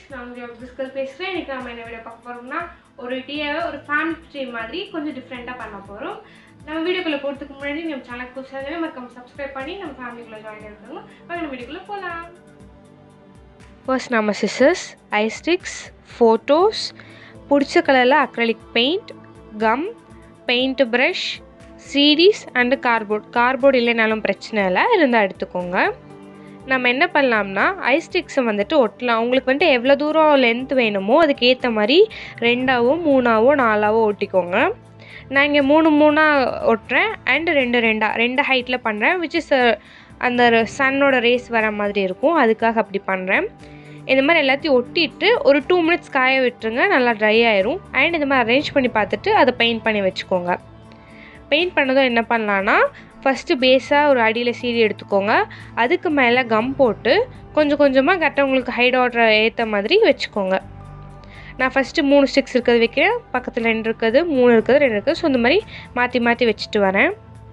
நான் TheobviousGirl பேசுகிறேன். இன்றைக்கி நம்ம என்ன வீடியோ பார்க்க போகிறோம்னா ஒரு டீயை ஒரு ஃபேமிலி ட்ரீ மாதிரி கொஞ்சம் டிஃப்ரெண்ட்டாக பண்ண போகிறோம். நம்ம வீடியோக்குள்ளே போகிறதுக்கு முன்னாடி நம்ம சேனலுக்கு புதுசாக மறக்காம சப்ஸ்கிரைப் பண்ணி நம்ம ஃபேமிலிக்குள்ளே ஜாயின் ஆகிருக்கோம். வாங்க நம்ம வீடியோக்குள்ளே போகலாம். ஃபர்ஸ்ட் நம்ம சிசர்ஸ், ஐ ஸ்டிக்ஸ், ஃபோட்டோஸ், பிடிச்ச கலரில் acrylic paint, gum, paint brush, series and cardboard இல்லைனாலும் பிரச்சனை இல்லை, இருந்தால் எடுத்துக்கோங்க. நம்ம என்ன பண்ணலாம்னா ஐ ஸ்டிக்ஸை வந்துட்டு ஒட்டலாம். உங்களுக்கு வந்துட்டு எவ்வளோ தூரம் லென்த் வேணுமோ அதுக்கு ஏற்ற மாதிரி 2ஆவோ 3ஆவோ 4ஆவோ ஒட்டிக்கோங்க. நான் இங்கே 3 ஒட்டுறேன் அண்டு 2 ஹைட்டில் பண்ணுறேன். விச் இஸ் அந்த சன்னோட ரேஸ் வர மாதிரி இருக்கும், அதுக்காக அப்படி பண்ணுறேன். இந்த மாதிரி எல்லாத்தையும் ஒட்டிட்டு ஒரு 2 மினிட்ஸ் காய விட்டுருங்க, நல்லா ட்ரை ஆயிரும். அண்ட் இந்த மாதிரி அரேஞ்ச் பண்ணி பார்த்துட்டு அதை பெயிண்ட் பண்ணி வச்சுக்கோங்க. பெயிண்ட் பண்ணதும் என்ன பண்ணலான்னா ஃபஸ்ட்டு பேஸாக ஒரு அடியில் சீடி எடுத்துக்கோங்க. அதுக்கு மேலே கம் போட்டு கொஞ்சம் கொஞ்சமாக கரெக்டாக உங்களுக்கு ஹைட் ஆர்டர் ஏற்ற மாதிரி வச்சுக்கோங்க. நான் ஃபஸ்ட்டு 3 ஸ்டிக்ஸ் இருக்கிறது வைக்கிறேன், பக்கத்தில் 2 இருக்குது, 3 இருக்குது, 2 இருக்குது. ஸோ இந்த மாதிரி மாற்றி மாற்றி வச்சுட்டு வரேன்.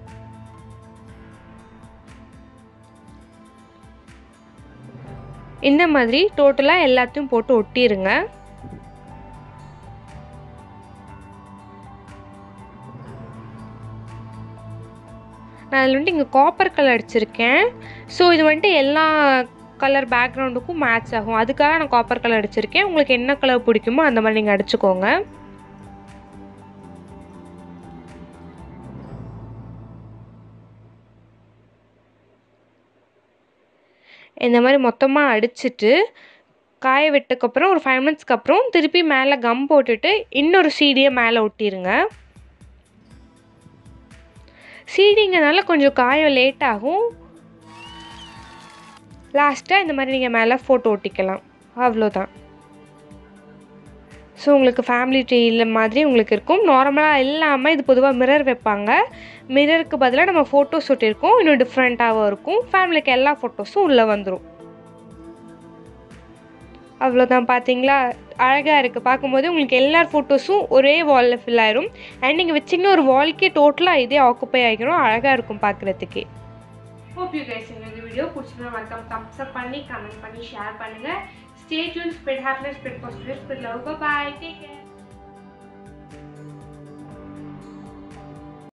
இந்த மாதிரி டோட்டலாக எல்லாத்தையும் போட்டு ஒட்டிடுங்க. நான் அதில் வந்துட்டு இங்கே காப்பர் கலர் அடிச்சிருக்கேன். ஸோ இது வந்துட்டு எல்லா கலர் பேக்ரவுண்டுக்கும் மேட்ச் ஆகும், அதுக்காக நான் காப்பர் கலர் அடிச்சிருக்கேன். உங்களுக்கு என்ன கலர் பிடிக்குமோ அந்த மாதிரி நீங்கள் அடிச்சுக்கோங்க. இந்த மாதிரி மொத்தமாக அடிச்சுட்டு காய விட்டதுக்கப்புறம் ஒரு 5 மினிட்ஸ்க்கு அப்புறம் திருப்பி மேலே கம் போட்டுட்டு இன்னொரு சீடியை மேலே ஒட்டிடுங்க. சீடிங்கனால கொஞ்சம் காயம் லேட் ஆகும். லாஸ்ட்டாக இந்த மாதிரி நீங்கள் மேலே ஃபோட்டோ ஒட்டிக்கலாம், அவ்வளோதான். ஸோ உங்களுக்கு ஃபேமிலி ட்ரீயில் மாதிரி உங்களுக்கு இருக்கும். நார்மலாக இல்லாமல் இது பொதுவாக மிரர் வைப்பாங்க. மிரருக்கு பதிலாக நம்ம ஃபோட்டோஸ் ஒட்டியிருக்கோம், இன்னும் டிஃப்ரெண்ட்டாகவும் இருக்கும். ஃபேமிலிக்கு எல்லா ஃபோட்டோஸும் உள்ளே வந்துடும். அவ்வளோதான், பார்த்தீங்களா? அழகாக இருக்குது. பார்க்கும்போது உங்களுக்கு எல்லா ஃபோட்டோஸும் ஒரே வாலில் ஃபில் ஆயிரும். அண்ட் நீங்கள் வச்சிங்கன்னா ஒரு வால்க்கே டோட்டலாக இதே ஆக்குப்பை ஆகிரும். அழகாக இருக்கும் பார்க்குறதுக்கே. ஹோப் யூ கைஸ் இந்த வீடியோ பிடிச்சிருந்தா மறக்காம தம்ஸ் அப் பண்ணி கமெண்ட் பண்ணி ஷேர் பண்ணுங்கள். Stay tune, spread happiness, spread positive, spread love. Bye, take care.